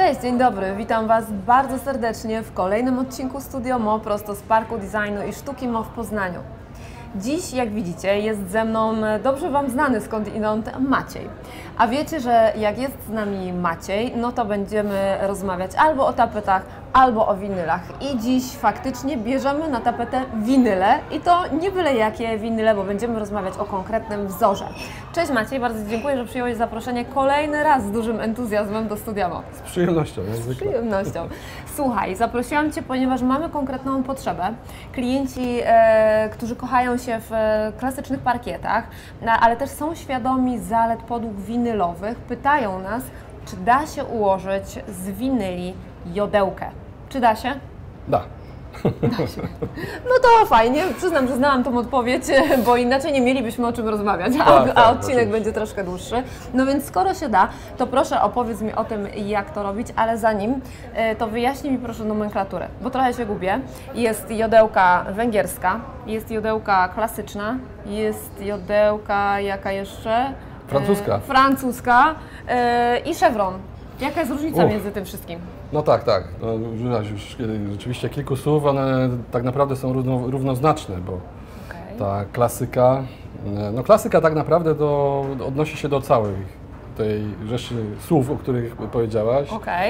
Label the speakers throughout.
Speaker 1: Cześć, dzień dobry, witam Was bardzo serdecznie w kolejnym odcinku Studio Mo prosto z Parku Designu i Sztuki Mo w Poznaniu. Dziś, jak widzicie, jest ze mną dobrze Wam znany skądinąd Maciej. A wiecie, że jak jest z nami Maciej, no to będziemy rozmawiać albo o tapetach, albo o winylach. I dziś faktycznie bierzemy na tapetę winyle i to nie byle jakie winyle, bo będziemy rozmawiać o konkretnym wzorze. Cześć Maciej, bardzo dziękuję, że przyjąłeś zaproszenie kolejny raz z dużym entuzjazmem do Studia Mo.
Speaker 2: Z przyjemnością, jak zwykle.
Speaker 1: Z przyjemnością. Słuchaj, zaprosiłam Cię, ponieważ mamy konkretną potrzebę. Klienci, którzy kochają się w klasycznych parkietach, ale też są świadomi zalet podłóg winylowych, pytają nas, czy da się ułożyć z winyli jodełkę. Czy da się?
Speaker 2: Da.
Speaker 1: Da się. No to fajnie, przyznam, że znałam tą odpowiedź, bo inaczej nie mielibyśmy o czym rozmawiać, a odcinek będzie troszkę dłuższy. No więc skoro się da, to proszę opowiedz mi o tym, jak to robić, ale zanim to wyjaśnij mi proszę nomenklaturę, bo trochę się gubię. Jest jodełka węgierska, jest jodełka klasyczna, jest jodełka jaka jeszcze?
Speaker 2: Francuska.
Speaker 1: Francuska i chevron. Jaka jest różnica między tym wszystkim?
Speaker 2: No tak. No, użyłaś już rzeczywiście kilku słów, one tak naprawdę są równoznaczne, bo ta klasyka, no klasyka tak naprawdę odnosi się do całej tej rzeszy słów, o których powiedziałaś.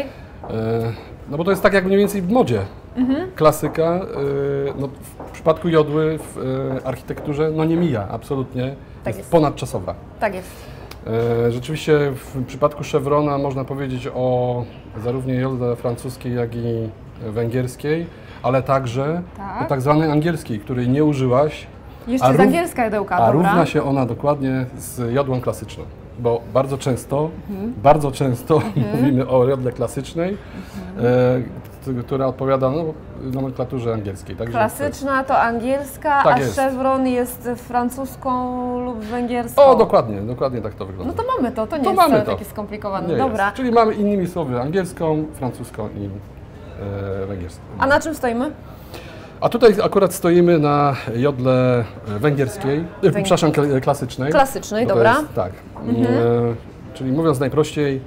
Speaker 2: No bo to jest tak jak mniej więcej w modzie. Klasyka, no w przypadku jodły w architekturze no nie mija absolutnie,
Speaker 1: Tak
Speaker 2: jest ponadczasowa.
Speaker 1: Tak jest.
Speaker 2: Rzeczywiście w przypadku chevrona można powiedzieć o zarówno jodle francuskiej, jak i węgierskiej, ale także o tak zwanej angielskiej, której nie użyłaś.
Speaker 1: Jeszcze z angielska jodełka, dobra.
Speaker 2: A równa się ona dokładnie z jodłą klasyczną, bo bardzo często mówimy o jodle klasycznej, która odpowiada nomenklaturze angielskiej. Także
Speaker 1: klasyczna to angielska,
Speaker 2: tak
Speaker 1: a
Speaker 2: jest.
Speaker 1: chevron jest francuską lub węgierską.
Speaker 2: O, dokładnie tak to wygląda.
Speaker 1: No to mamy to nie jest wcale takie skomplikowane.
Speaker 2: Nie
Speaker 1: dobra.
Speaker 2: jest. Czyli mamy innymi słowy angielską, francuską i węgierską.
Speaker 1: A na czym stoimy?
Speaker 2: A tutaj akurat stoimy na jodle węgierskiej, przepraszam, klasycznej.
Speaker 1: Klasycznej, dobra.
Speaker 2: Jest, tak. Czyli mówiąc najprościej,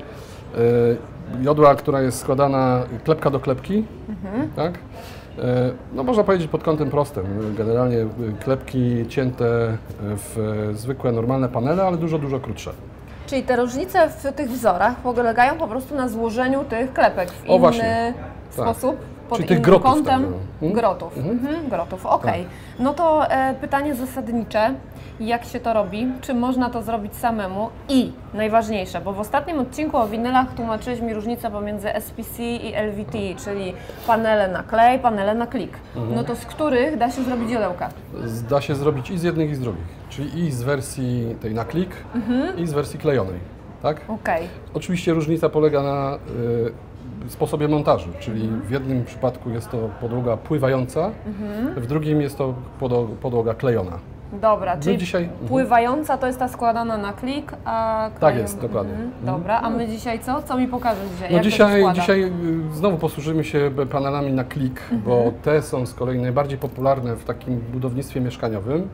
Speaker 2: jodła, która jest składana klepka do klepki, tak? No można powiedzieć pod kątem prostym. Generalnie klepki cięte w zwykłe, normalne panele, ale dużo krótsze.
Speaker 1: Czyli te różnice w tych wzorach polegają po prostu na złożeniu tych klepek w inny sposób? Pod
Speaker 2: czyli tych
Speaker 1: innym
Speaker 2: grotów.
Speaker 1: kątem? Grotów. Grotów, okej. No to pytanie zasadnicze, jak się to robi? Czy można to zrobić samemu? I najważniejsze, bo w ostatnim odcinku o winylach tłumaczyłeś mi różnicę pomiędzy SPC i LVT, czyli panele na klej, panele na klik. No to z których da się zrobić jodełka?
Speaker 2: Da się zrobić i z jednych, i z drugich. Czyli i z wersji tej na klik, i z wersji klejonej. Tak? Oczywiście różnica polega na sposobie montażu, czyli w jednym przypadku jest to podłoga pływająca, w drugim jest to podłoga klejona.
Speaker 1: Dobra, czyli pływająca to jest ta składana na klik, a klejona...
Speaker 2: Tak jest, dokładnie.
Speaker 1: Dobra, a my dzisiaj co? Co mi pokażesz dzisiaj?
Speaker 2: No
Speaker 1: Jak
Speaker 2: dzisiaj znowu posłużymy się panelami na klik, bo te są z kolei najbardziej popularne w takim budownictwie mieszkaniowym.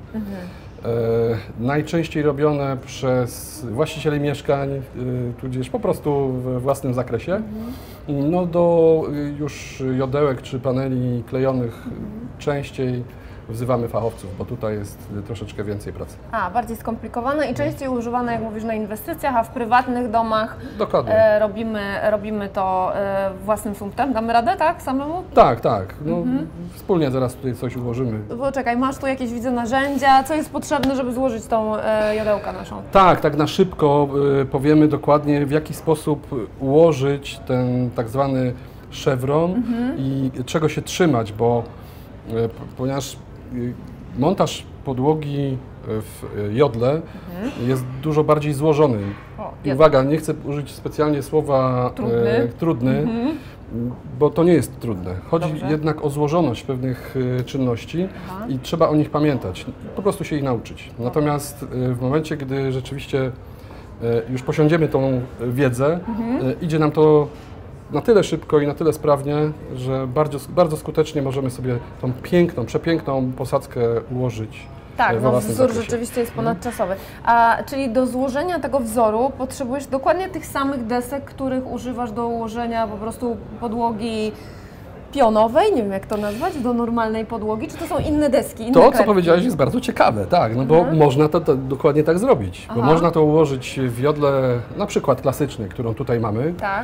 Speaker 2: Najczęściej robione przez właścicieli mieszkań, tudzież po prostu w własnym zakresie. No do już jodełek czy paneli klejonych częściej wzywamy fachowców, bo tutaj jest troszeczkę więcej pracy.
Speaker 1: Bardziej skomplikowane i częściej używane, jak mówisz, na inwestycjach, a w prywatnych domach robimy to własnym sumptem. Damy radę, tak? Samemu?
Speaker 2: Tak. No, wspólnie zaraz tutaj coś ułożymy.
Speaker 1: Poczekaj, masz tu jakieś, widzę, narzędzia. Co jest potrzebne, żeby złożyć tą jodełkę naszą?
Speaker 2: Tak na szybko powiemy dokładnie, w jaki sposób ułożyć ten tak zwany chevron i czego się trzymać, bo ponieważ montaż podłogi w jodle jest dużo bardziej złożony. I uwaga, nie chcę użyć specjalnie słowa trudny, bo to nie jest trudne. Chodzi jednak o złożoność pewnych czynności i trzeba o nich pamiętać, po prostu się ich nauczyć. Natomiast w momencie, gdy rzeczywiście już posiądziemy tą wiedzę, idzie nam to na tyle szybko i na tyle sprawnie, że bardzo skutecznie możemy sobie tą piękną, przepiękną posadzkę ułożyć
Speaker 1: Tak,
Speaker 2: we
Speaker 1: no
Speaker 2: własnym
Speaker 1: wzór
Speaker 2: zakresie.
Speaker 1: rzeczywiście jest ponadczasowy. Czyli do złożenia tego wzoru potrzebujesz dokładnie tych samych desek, których używasz do ułożenia po prostu podłogi pionowej, nie wiem jak to nazwać, do normalnej podłogi, czy to są inne deski, inne
Speaker 2: To, co
Speaker 1: kredki?
Speaker 2: powiedziałeś, jest bardzo ciekawe, tak, no bo można to dokładnie tak zrobić, bo można to ułożyć w jodle, na przykład klasycznej, którą tutaj mamy,
Speaker 1: Tak.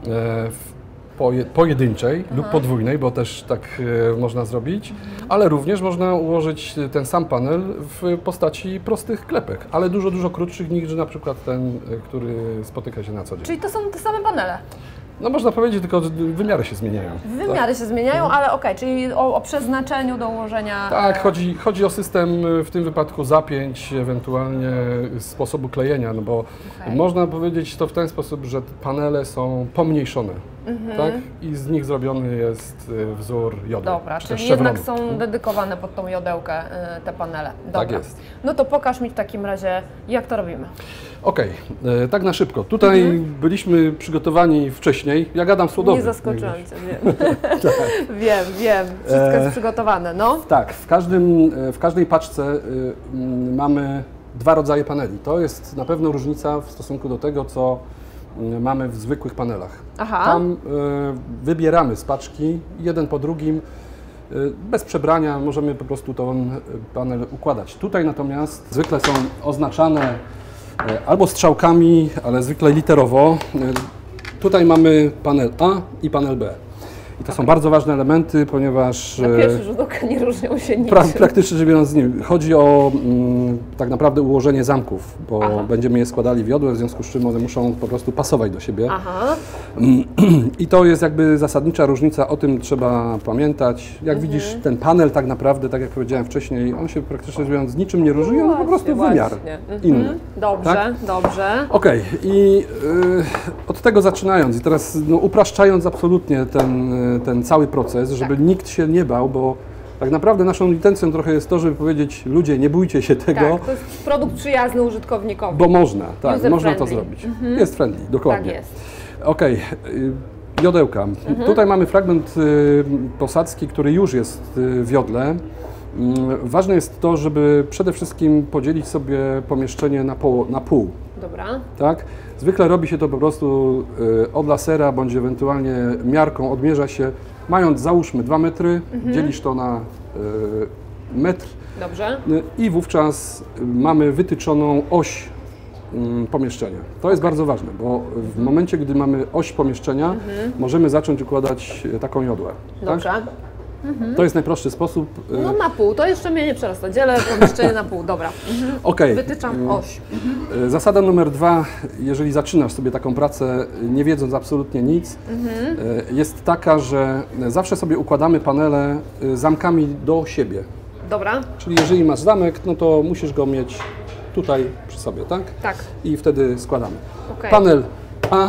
Speaker 2: pojedynczej lub podwójnej, bo też tak można zrobić, ale również można ułożyć ten sam panel w postaci prostych klepek, ale dużo, dużo krótszych niż na przykład ten, który spotyka się na co dzień.
Speaker 1: Czyli to są te same panele.
Speaker 2: No można powiedzieć, tylko wymiary się zmieniają.
Speaker 1: Wymiary się zmieniają, ale okej, czyli o przeznaczeniu do ułożenia.
Speaker 2: Tak, chodzi o system w tym wypadku zapięć, ewentualnie sposobu klejenia, no bo można powiedzieć to w ten sposób, że panele są pomniejszone, tak? I z nich zrobiony jest wzór jodły.
Speaker 1: Dobra,
Speaker 2: czy też
Speaker 1: czyli jednak
Speaker 2: szewronu.
Speaker 1: są dedykowane pod tą jodełkę te panele. Dobra.
Speaker 2: Tak jest.
Speaker 1: No to pokaż mi w takim razie, jak to robimy.
Speaker 2: Okej, tak na szybko. Tutaj byliśmy przygotowani wcześniej. Ja gadam słodowy.
Speaker 1: Nie zaskoczyłam Cię, wiem. Wiem. Wszystko jest przygotowane, no.
Speaker 2: Tak, w każdej paczce mamy dwa rodzaje paneli. To jest na pewno różnica w stosunku do tego, co mamy w zwykłych panelach.
Speaker 1: Aha.
Speaker 2: Tam wybieramy z paczki, jeden po drugim, bez przebrania możemy po prostu ten panel układać. Tutaj natomiast zwykle są oznaczane albo strzałkami, ale zwykle literowo. Tutaj mamy panel A i panel B. I to są bardzo ważne elementy, ponieważ
Speaker 1: Na pierwszy rzut oka nie różnią się niczym.
Speaker 2: praktycznie rzecz biorąc chodzi o tak naprawdę ułożenie zamków, bo będziemy je składali w jodłę, w związku z czym one muszą po prostu pasować do siebie.
Speaker 1: Aha.
Speaker 2: I to jest jakby zasadnicza różnica, o tym trzeba pamiętać. Jak widzisz, ten panel tak naprawdę, tak jak powiedziałem wcześniej, on się praktycznie rzecz biorąc z niczym nie różni, on po prostu wymiar inny.
Speaker 1: Dobrze,
Speaker 2: Tak?
Speaker 1: dobrze.
Speaker 2: Okej, i od tego zaczynając i teraz upraszczając absolutnie ten cały proces, żeby nikt się nie bał, bo tak naprawdę naszą intencją trochę jest to, żeby powiedzieć, ludzie, nie bójcie się tego,
Speaker 1: Tak, to jest produkt przyjazny użytkownikowi.
Speaker 2: bo można, tak,
Speaker 1: User
Speaker 2: można to
Speaker 1: friendly.
Speaker 2: zrobić. Jest friendly, dokładnie.
Speaker 1: Tak jest.
Speaker 2: Okej, jodełka. Tutaj mamy fragment posadzki, który już jest w jodle. Ważne jest to, żeby przede wszystkim podzielić sobie pomieszczenie na pół.
Speaker 1: Dobra.
Speaker 2: Tak? Zwykle robi się to po prostu od lasera, bądź ewentualnie miarką odmierza się, mając załóżmy 2 metry, dzielisz to na metr
Speaker 1: Dobrze.
Speaker 2: i wówczas mamy wytyczoną oś pomieszczenia. To jest bardzo ważne, bo w momencie, gdy mamy oś pomieszczenia, możemy zacząć układać taką jodłę.
Speaker 1: Dobrze.
Speaker 2: Tak? To jest najprostszy sposób.
Speaker 1: No na pół, to jeszcze mnie nie przerasta. Dzielę pomieszczenie na pół, dobra.
Speaker 2: Okej.
Speaker 1: Wytyczam oś.
Speaker 2: Zasada numer 2, jeżeli zaczynasz sobie taką pracę, nie wiedząc absolutnie nic, jest taka, że zawsze sobie układamy panele zamkami do siebie.
Speaker 1: Dobra.
Speaker 2: Czyli jeżeli masz zamek, no to musisz go mieć tutaj przy sobie, tak?
Speaker 1: Tak.
Speaker 2: I wtedy składamy.
Speaker 1: Okej.
Speaker 2: Panel A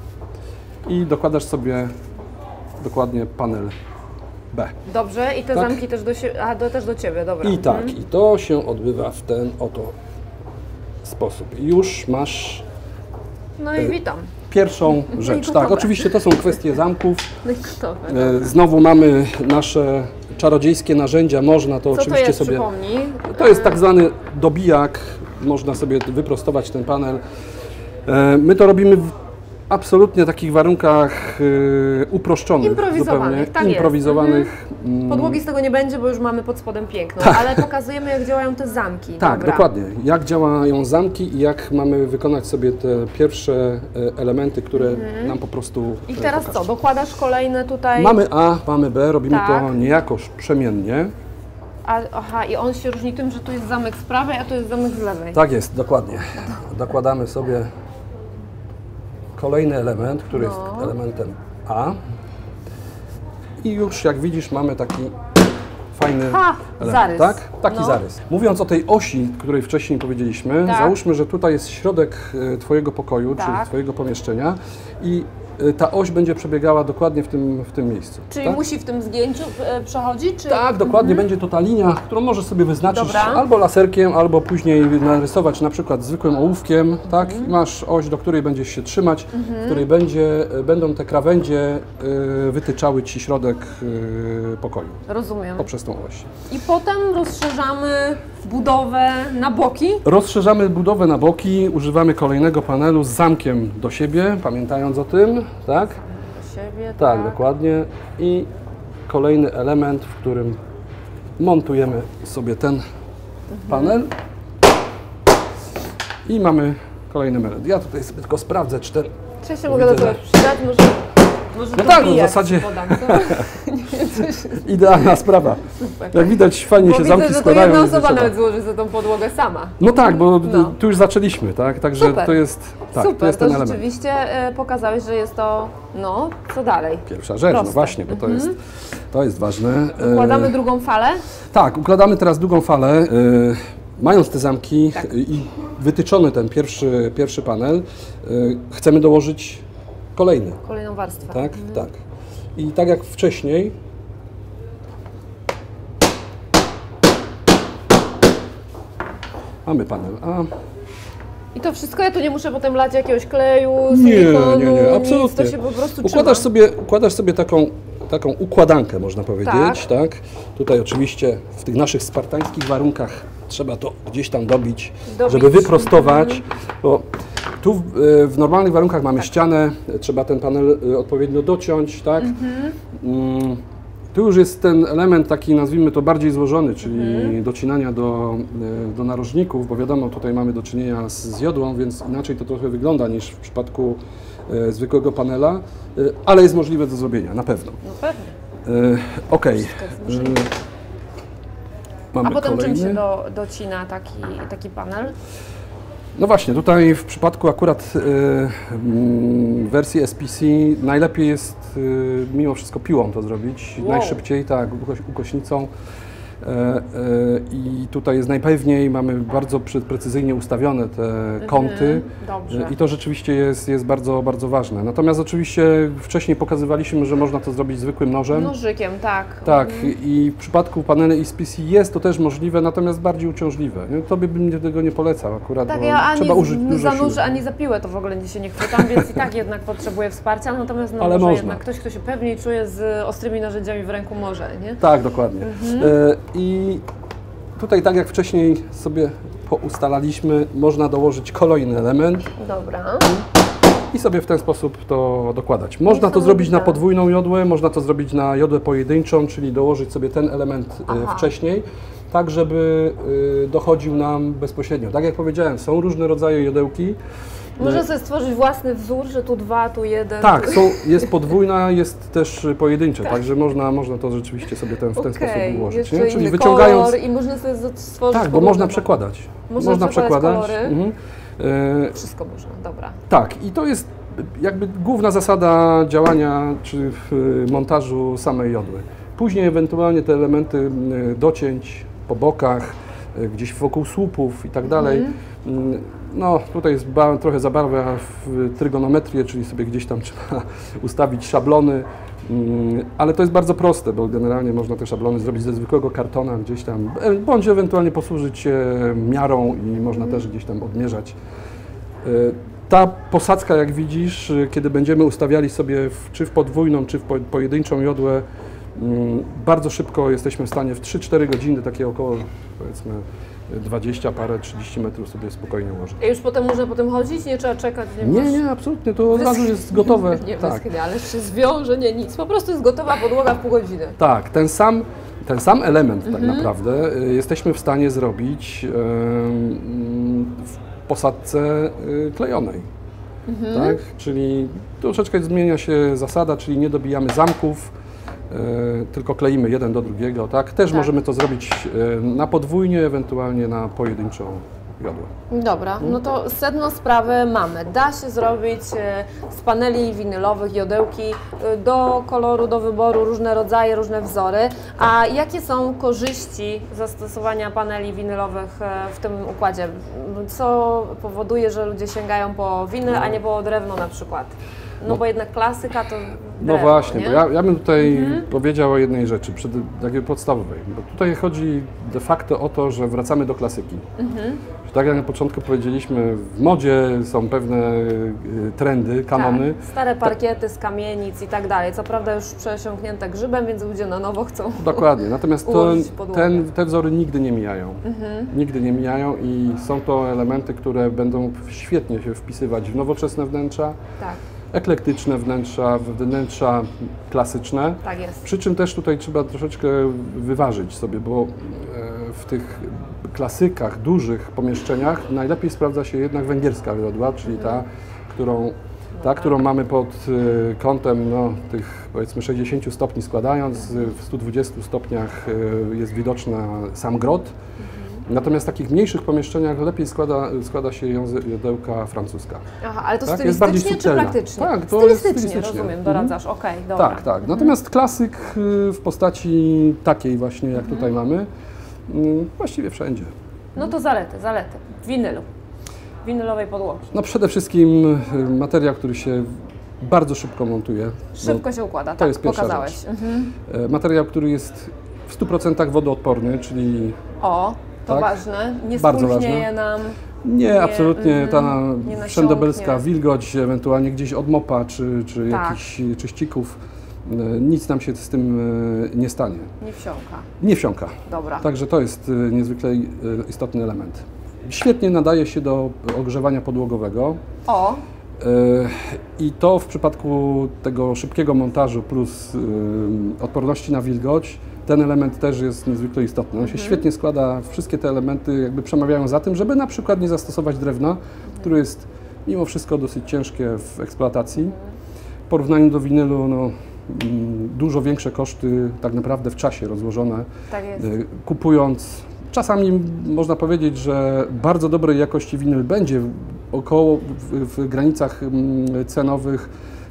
Speaker 2: i dokładasz sobie dokładnie panel B.
Speaker 1: Dobrze, i te
Speaker 2: Tak.
Speaker 1: zamki też do siebie, też do Ciebie, dobra.
Speaker 2: I tak, i to się odbywa w ten oto sposób. Już masz
Speaker 1: No i witam.
Speaker 2: pierwszą rzecz.
Speaker 1: gotowe.
Speaker 2: Tak, oczywiście to są kwestie zamków.
Speaker 1: No i gotowe.
Speaker 2: Znowu mamy nasze czarodziejskie narzędzia, można to
Speaker 1: Co to
Speaker 2: oczywiście
Speaker 1: jest,
Speaker 2: sobie...
Speaker 1: przypomnij?
Speaker 2: To jest tak zwany dobijak, można sobie wyprostować ten panel. My to robimy w absolutnie takich warunkach uproszczonych.
Speaker 1: Improwizowanych,
Speaker 2: zupełnie,
Speaker 1: tak jest.
Speaker 2: improwizowanych.
Speaker 1: Podłogi z tego nie będzie, bo już mamy pod spodem piękno, ale pokazujemy, jak działają te zamki.
Speaker 2: Tak,
Speaker 1: Dobra.
Speaker 2: dokładnie. Jak działają zamki i jak mamy wykonać sobie te pierwsze elementy, które nam po prostu
Speaker 1: I teraz
Speaker 2: pokażą.
Speaker 1: co, dokładasz kolejne tutaj...
Speaker 2: Mamy A, mamy B, robimy
Speaker 1: Tak.
Speaker 2: to niejako przemiennie.
Speaker 1: Aha, i on się różni tym, że tu jest zamek z prawej, a tu jest zamek z lewej.
Speaker 2: Tak jest, dokładnie. Dokładamy sobie kolejny element, który jest elementem A. I już jak widzisz mamy taki fajny element,
Speaker 1: zarys.
Speaker 2: tak? Taki
Speaker 1: No.
Speaker 2: zarys. Mówiąc o tej osi, której wcześniej powiedzieliśmy,
Speaker 1: Tak.
Speaker 2: załóżmy, że tutaj jest środek Twojego pokoju,
Speaker 1: Tak.
Speaker 2: czy Twojego pomieszczenia i ta oś będzie przebiegała dokładnie w tym miejscu.
Speaker 1: Czyli
Speaker 2: tak?
Speaker 1: musi w tym zgięciu przechodzić? Czy...
Speaker 2: Tak, dokładnie, będzie to ta linia, którą możesz sobie wyznaczyć
Speaker 1: Dobra.
Speaker 2: albo laserkiem, albo później narysować na przykład zwykłym ołówkiem, tak? I masz oś, do której będziesz się trzymać, w której będą te krawędzie wytyczały Ci środek pokoju.
Speaker 1: Rozumiem.
Speaker 2: Poprzez tą oś.
Speaker 1: I potem rozszerzamy budowę na boki.
Speaker 2: Rozszerzamy budowę na boki, używamy kolejnego panelu z zamkiem do siebie, pamiętając o tym, tak?
Speaker 1: Do siebie,
Speaker 2: Tak, dokładnie. I kolejny element, w którym montujemy sobie ten panel i mamy kolejny element. Ja tutaj sobie tylko sprawdzę, czy ten...
Speaker 1: Czy się mogę do tego przydać? Może
Speaker 2: No tak, w
Speaker 1: pijak
Speaker 2: zasadzie
Speaker 1: podam, co? Nie wiem, coś...
Speaker 2: idealna sprawa.
Speaker 1: Super.
Speaker 2: Jak widać, fajnie
Speaker 1: Bo
Speaker 2: się
Speaker 1: widzę,
Speaker 2: zamki
Speaker 1: że to
Speaker 2: składają.
Speaker 1: jedna
Speaker 2: i
Speaker 1: osoba
Speaker 2: trzeba.
Speaker 1: nawet złoży za tą podłogę sama.
Speaker 2: No tak, bo
Speaker 1: No.
Speaker 2: tu już zaczęliśmy, tak? Także
Speaker 1: Super.
Speaker 2: to jest, tak,
Speaker 1: Super,
Speaker 2: to jest ten element.
Speaker 1: rzeczywiście pokazałeś, że jest to, no, co dalej?
Speaker 2: Pierwsza rzecz,
Speaker 1: Proste.
Speaker 2: no właśnie, bo to jest ważne.
Speaker 1: Układamy drugą falę.
Speaker 2: Tak, układamy teraz drugą falę. Mając te zamki
Speaker 1: Tak.
Speaker 2: i wytyczony ten pierwszy panel, chcemy dołożyć kolejny,
Speaker 1: Kolejną warstwę.
Speaker 2: tak? Tak. I tak jak wcześniej, mamy panel A.
Speaker 1: I to wszystko, ja tu nie muszę potem lać jakiegoś kleju,
Speaker 2: Nie,
Speaker 1: silikonu,
Speaker 2: nie, absolutnie.
Speaker 1: nic, to się po prostu
Speaker 2: Układasz sobie taką układankę, można powiedzieć, tak? Tutaj oczywiście w tych naszych spartańskich warunkach trzeba to gdzieś tam dobić. Żeby wyprostować, bo tu w normalnych warunkach mamy ścianę, trzeba ten panel odpowiednio dociąć, tak? Tu już jest ten element taki, nazwijmy to, bardziej złożony, czyli docinania do narożników, bo wiadomo, tutaj mamy do czynienia z jodłą, więc inaczej to trochę wygląda niż w przypadku zwykłego panela, ale jest możliwe do zrobienia, na pewno.
Speaker 1: No pewnie.
Speaker 2: Okej. Mamy
Speaker 1: A potem
Speaker 2: kolejny.
Speaker 1: czym się docina taki panel?
Speaker 2: No właśnie, tutaj w przypadku akurat wersji SPC najlepiej jest mimo wszystko piłą to zrobić, najszybciej, tak, ukośnicą. I tutaj jest najpewniej, mamy bardzo precyzyjnie ustawione te kąty
Speaker 1: Dobrze.
Speaker 2: i to rzeczywiście jest bardzo, bardzo ważne. Natomiast oczywiście wcześniej pokazywaliśmy, że można to zrobić zwykłym nożem.
Speaker 1: Nożykiem, tak.
Speaker 2: Tak, i w przypadku paneli SPC jest to też możliwe, natomiast bardziej uciążliwe. To bym tego nie polecał akurat,
Speaker 1: Tak,
Speaker 2: bo
Speaker 1: ja ani
Speaker 2: trzeba użyć dużo
Speaker 1: za nóż,
Speaker 2: siły.
Speaker 1: ani za piłę to w ogóle się nie chwytam, więc i tak jednak potrzebuję wsparcia, natomiast no,
Speaker 2: Ale
Speaker 1: może
Speaker 2: można.
Speaker 1: jednak ktoś, kto się pewniej czuje z ostrymi narzędziami w ręku może, nie?
Speaker 2: Tak, dokładnie. I tutaj, tak jak wcześniej sobie poustalaliśmy, można dołożyć kolejny element
Speaker 1: Dobra.
Speaker 2: i sobie w ten sposób to dokładać. Można to zrobić na podwójną jodłę, można to zrobić na jodłę pojedynczą, czyli dołożyć sobie ten element wcześniej, tak żeby dochodził nam bezpośrednio. Tak jak powiedziałem, są różne rodzaje jodełki.
Speaker 1: Można sobie stworzyć własny wzór, że tu dwa, tu jeden.
Speaker 2: Tak, jest podwójna, jest też pojedyncze, także można to rzeczywiście sobie w ten sposób ułożyć.
Speaker 1: Jeszcze
Speaker 2: Nie? Czyli
Speaker 1: inny
Speaker 2: wyciągając.
Speaker 1: kolor i można sobie stworzyć.
Speaker 2: Tak, bo można przekładać.
Speaker 1: Można przekładać kolory.
Speaker 2: Wszystko
Speaker 1: można, dobra.
Speaker 2: Tak, i to jest jakby główna zasada działania czy montażu samej jodły. Później ewentualnie te elementy docięć po bokach, gdzieś wokół słupów i tak dalej. No tutaj jest trochę zabarwia w trygonometrię, czyli sobie gdzieś tam trzeba ustawić szablony, ale to jest bardzo proste, bo generalnie można te szablony zrobić ze zwykłego kartona gdzieś tam, bądź ewentualnie posłużyć się miarą i można też gdzieś tam odmierzać. Ta posadzka, jak widzisz, kiedy będziemy ustawiali sobie czy w podwójną, czy w pojedynczą jodłę, bardzo szybko jesteśmy w stanie w 3-4 godziny, takie około, powiedzmy, 20 parę, 30 metrów sobie spokojnie ułożyć.
Speaker 1: I już potem można po tym chodzić? Nie trzeba czekać?
Speaker 2: Nie, absolutnie, to od razu jest gotowe.
Speaker 1: Nie,
Speaker 2: tak.
Speaker 1: ale się zwiąże, nie, nic. Po prostu jest gotowa podłoga w pół godziny.
Speaker 2: Tak, ten sam element tak naprawdę jesteśmy w stanie zrobić w posadce klejonej. Tak? Czyli troszeczkę zmienia się zasada, czyli nie dobijamy zamków, tylko kleimy jeden do drugiego. Tak? Też możemy to zrobić na podwójnie, ewentualnie na pojedynczą jodłę.
Speaker 1: Dobra, no to sedno sprawy mamy. Da się zrobić z paneli winylowych jodełki do koloru, do wyboru, różne rodzaje, różne wzory. A jakie są korzyści zastosowania paneli winylowych w tym układzie? Co powoduje, że ludzie sięgają po winyl, a nie po drewno na przykład? No bo jednak klasyka to
Speaker 2: No
Speaker 1: drewno,
Speaker 2: właśnie,
Speaker 1: nie?
Speaker 2: bo ja bym tutaj powiedział o jednej rzeczy, takiej podstawowej. Bo tutaj chodzi de facto o to, że wracamy do klasyki. Że tak jak na początku powiedzieliśmy, w modzie są pewne trendy, kanony.
Speaker 1: Tak, stare parkiety z kamienic i tak dalej. Co prawda już przesiąknięte grzybem, więc ludzie na nowo chcą.
Speaker 2: Dokładnie, natomiast
Speaker 1: ułożyć podłogę.
Speaker 2: te wzory nigdy nie mijają. Nigdy nie mijają i są to elementy, które będą świetnie się wpisywać w nowoczesne wnętrza,
Speaker 1: Tak,
Speaker 2: eklektyczne wnętrza klasyczne.
Speaker 1: tak jest.
Speaker 2: Przy czym też tutaj trzeba troszeczkę wyważyć sobie, bo w tych klasykach, dużych pomieszczeniach najlepiej sprawdza się jednak węgierska jodła, czyli ta, którą mamy pod kątem tych powiedzmy 60 stopni składając, w 120 stopniach jest widoczna sam grot. Natomiast w takich mniejszych pomieszczeniach lepiej składa się jodełka francuska.
Speaker 1: Aha, ale to
Speaker 2: Tak? Jest bardziej
Speaker 1: stylistycznie czy
Speaker 2: subtelna.
Speaker 1: praktycznie?
Speaker 2: Tak, to jest
Speaker 1: stylistycznie,
Speaker 2: stylistycznie.
Speaker 1: rozumiem, doradzasz, okej, dobra.
Speaker 2: Tak, tak. Natomiast klasyk w postaci takiej właśnie, jak tutaj mamy, właściwie wszędzie.
Speaker 1: No to zalety. Winylowej podłogi.
Speaker 2: No przede wszystkim materiał, który się bardzo szybko montuje.
Speaker 1: Szybko się układa,
Speaker 2: to
Speaker 1: tak,
Speaker 2: jest pierwsza
Speaker 1: pokazałeś.
Speaker 2: rzecz. Materiał, który jest w 100% wodoodporny, czyli
Speaker 1: O, to
Speaker 2: Tak.
Speaker 1: ważne, nie
Speaker 2: Bardzo
Speaker 1: spróchnieje nam.
Speaker 2: nie absolutnie ta
Speaker 1: nie
Speaker 2: wszędobelska
Speaker 1: nasiąknie.
Speaker 2: wilgoć, ewentualnie gdzieś od mopa czy
Speaker 1: Tak.
Speaker 2: jakichś czyścików, nic nam się z tym nie stanie.
Speaker 1: Nie wsiąka.
Speaker 2: Nie wsiąka.
Speaker 1: Dobra.
Speaker 2: Także to jest niezwykle istotny element. Świetnie nadaje się do ogrzewania podłogowego.
Speaker 1: O,
Speaker 2: I to w przypadku tego szybkiego montażu plus odporności na wilgoć, ten element też jest niezwykle istotny. On się świetnie składa, wszystkie te elementy jakby przemawiają za tym, żeby na przykład nie zastosować drewna, które jest mimo wszystko dosyć ciężkie w eksploatacji. W porównaniu do winylu dużo większe koszty tak naprawdę w czasie rozłożone.
Speaker 1: tak jest.
Speaker 2: Kupując, czasami można powiedzieć, że bardzo dobrej jakości winyl będzie około w granicach cenowych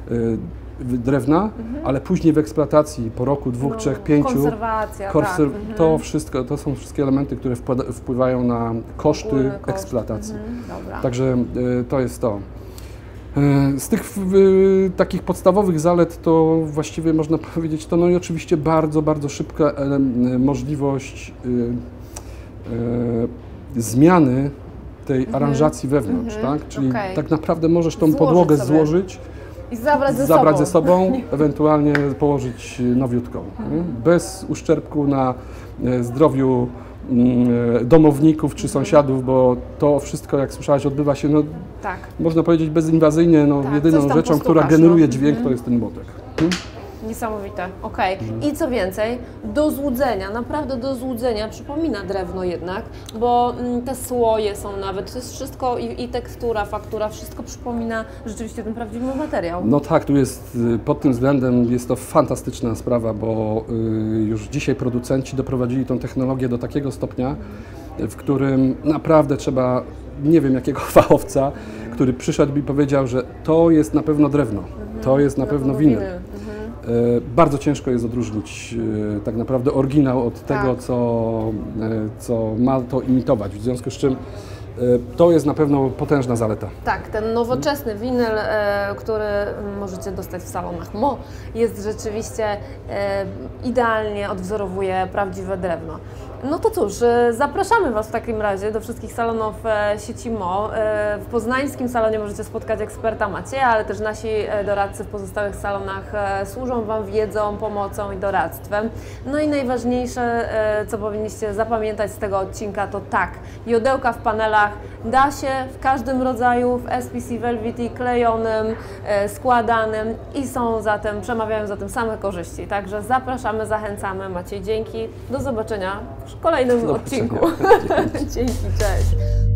Speaker 2: drewna, ale później w eksploatacji po roku, dwóch, trzech, pięciu,
Speaker 1: Konserwacja,
Speaker 2: to wszystko, to są wszystkie elementy, które wpływają na koszty
Speaker 1: Ogólny koszt.
Speaker 2: eksploatacji.
Speaker 1: Dobra.
Speaker 2: Także to jest to. Z tych takich podstawowych zalet to właściwie można powiedzieć to, no i oczywiście bardzo, bardzo szybka możliwość zmiany tej aranżacji wewnątrz, tak? Czyli tak naprawdę możesz tą
Speaker 1: Złożyć
Speaker 2: podłogę
Speaker 1: sobie.
Speaker 2: złożyć,
Speaker 1: I zabrać
Speaker 2: ze sobą, ewentualnie położyć nowiutką, nie? Bez uszczerbku na zdrowiu domowników czy sąsiadów, bo to wszystko, jak słyszałaś, odbywa się,
Speaker 1: Tak.
Speaker 2: można powiedzieć bezinwazyjnie,
Speaker 1: Tak, coś
Speaker 2: jedyną
Speaker 1: tam
Speaker 2: rzeczą, która
Speaker 1: postukasz,
Speaker 2: generuje dźwięk, to jest ten młotek.
Speaker 1: Niesamowite, okej. I co więcej, do złudzenia, naprawdę do złudzenia przypomina drewno jednak, bo te słoje są nawet, to jest wszystko i tekstura, faktura, wszystko przypomina rzeczywiście ten prawdziwy materiał.
Speaker 2: No tak, tu jest pod tym względem jest to fantastyczna sprawa, bo już dzisiaj producenci doprowadzili tą technologię do takiego stopnia, w którym naprawdę trzeba, nie wiem jakiego fachowca, który przyszedł i powiedział, że to jest na pewno drewno, to jest na pewno winyl. Bardzo ciężko jest odróżnić tak naprawdę oryginał od tego, co ma to imitować, w związku z czym to jest na pewno potężna zaleta.
Speaker 1: Tak, ten nowoczesny winyl, który możecie dostać w salonach MO, jest rzeczywiście idealnie odwzorowuje prawdziwe drewno. No to cóż, zapraszamy Was w takim razie do wszystkich salonów sieci MO. W poznańskim salonie możecie spotkać eksperta Macieja, ale też nasi doradcy w pozostałych salonach służą Wam wiedzą, pomocą i doradztwem. No i najważniejsze, co powinniście zapamiętać z tego odcinka, to tak, jodełka w panelach da się w każdym rodzaju, w SPC Velvety, klejonym, składanym i przemawiają zatem same korzyści. Także zapraszamy, zachęcamy. Maciej, dzięki. Do zobaczenia w kolejnym odcinku. Dzięki, cześć.